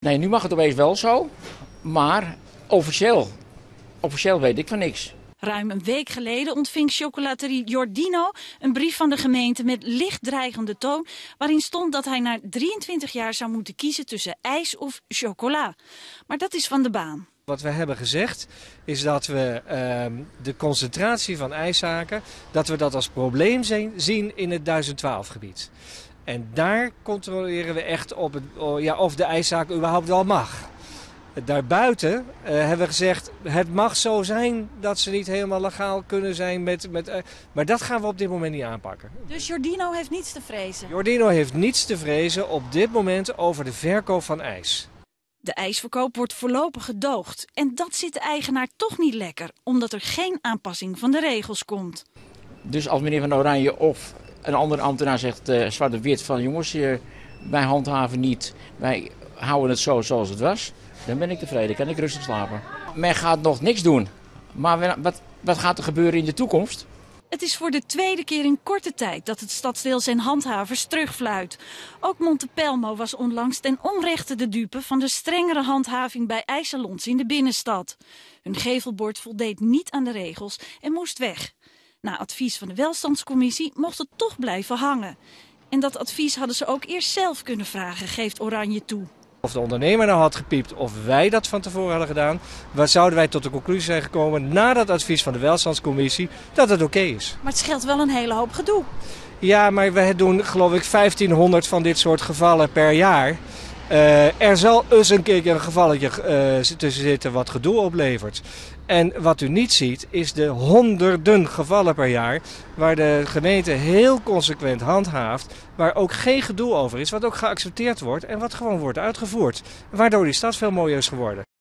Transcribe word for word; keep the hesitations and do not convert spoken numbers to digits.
Nee, nu mag het opeens wel zo, maar officieel, officieel weet ik van niks. Ruim een week geleden ontving chocolaterie Giordino een brief van de gemeente met licht dreigende toon, waarin stond dat hij na drieëntwintig jaar zou moeten kiezen tussen ijs of chocola. Maar dat is van de baan. Wat we hebben gezegd is dat we uh, de concentratie van ijszaken, dat we dat als probleem zien in het duizend twaalf gebied. En daar controleren we echt op het, ja, of de ijszaak überhaupt wel mag. Daarbuiten uh, hebben we gezegd, het mag zo zijn dat ze niet helemaal legaal kunnen zijn. Met, met, uh, maar dat gaan we op dit moment niet aanpakken. Dus Giordino heeft niets te vrezen? Giordino heeft niets te vrezen op dit moment over de verkoop van ijs. De ijsverkoop wordt voorlopig gedoogd. En dat zit de eigenaar toch niet lekker, omdat er geen aanpassing van de regels komt. Dus als meneer Van Oranje of een andere ambtenaar zegt, uh, zwart op wit, van jongens, uh, wij handhaven niet, wij houden het zo zoals het was, dan ben ik tevreden, kan ik rustig slapen. Men gaat nog niks doen, maar wat, wat gaat er gebeuren in de toekomst? Het is voor de tweede keer in korte tijd dat het stadsdeel zijn handhavers terugfluit. Ook Montepelmo was onlangs ten onrechte de dupe van de strengere handhaving bij ijssalons in de binnenstad. Hun gevelbord voldeed niet aan de regels en moest weg. Na advies van de welstandscommissie mocht het toch blijven hangen. En dat advies hadden ze ook eerst zelf kunnen vragen, geeft Oranje toe. Of de ondernemer nou had gepiept of wij dat van tevoren hadden gedaan, waar zouden wij tot de conclusie zijn gekomen na dat advies van de welstandscommissie dat het oké is. Maar het scheelt wel een hele hoop gedoe. Ja, maar we doen geloof ik vijftienhonderd van dit soort gevallen per jaar. Uh, er zal eens een keer een gevalletje uh, tussen zitten wat gedoe oplevert. En wat u niet ziet is de honderden gevallen per jaar waar de gemeente heel consequent handhaaft, waar ook geen gedoe over is, wat ook geaccepteerd wordt en wat gewoon wordt uitgevoerd. Waardoor die stad veel mooier is geworden.